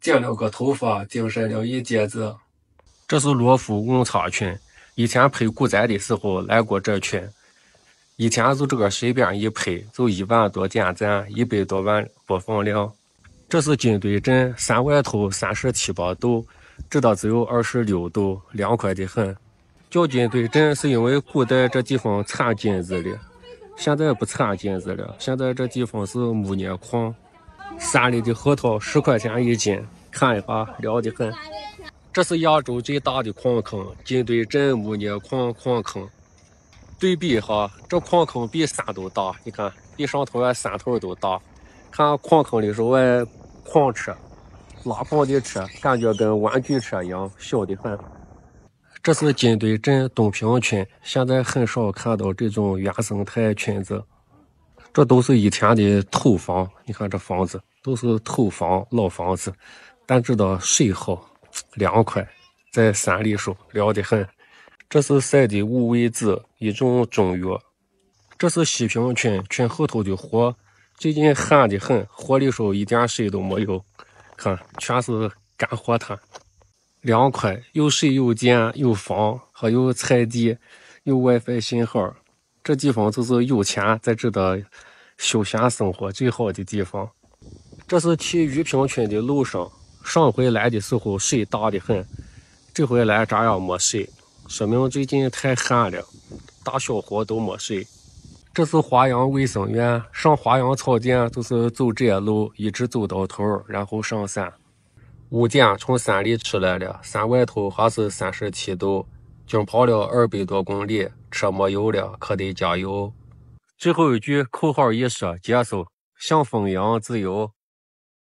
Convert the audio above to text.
剪了个头发，精神了一截子。 这是罗浮文昌群，以前拍古仔的时候来过这群。以前就这个随便一拍，就1万多点赞，100多万播放量。这是金堆镇山外头37把斗，这的只有26斗，凉快的很。叫金堆镇是因为古代这地方产金子的，现在不产金子了，现在这地方是钼镍矿。山里的核桃10块钱一斤，看一下，凉的很。这是亚洲最大的矿坑——金堆镇钼镍矿矿坑。对比一下，这矿坑比山都大，你看，比上头山头都大。看矿坑里是外矿车，拉矿的车，感觉跟玩具车一样，小的很。这是金堆镇东平群，现在很少看到这种原生态群子。这都是以前的土房，你看这房子都是土房老房子，但知道水好凉快，在山里手凉得很。这是晒的五味子，一种中药。这是西平群，群后头的河最近旱得很，河里手一点水都没有，看全是干活滩，凉快，有水有电有房，还有菜地，有 WiFi 信号。这地方就是有钱在这的休闲生活最好的地方。这是去余平群的路上，上回来的时候水大得很，这回来这样没水，说明最近太旱了，大小河都没水。这是华阳卫生院，上华阳草甸就是走这路，一直走到头，然后上山。5点从山里出来了，山外头还是37度，经跑了200多公里，车没油了，可得加油。最后一句口号一说结束，像风一样自由。